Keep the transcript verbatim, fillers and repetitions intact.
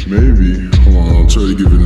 Maybe. Hold on, I'll try to give it